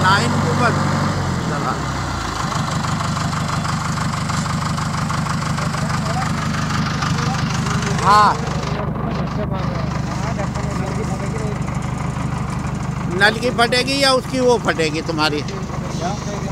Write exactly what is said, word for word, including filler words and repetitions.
Line को बस चला। हाँ, नल की फटेगी या उसकी वो फटेगी तुम्हारी?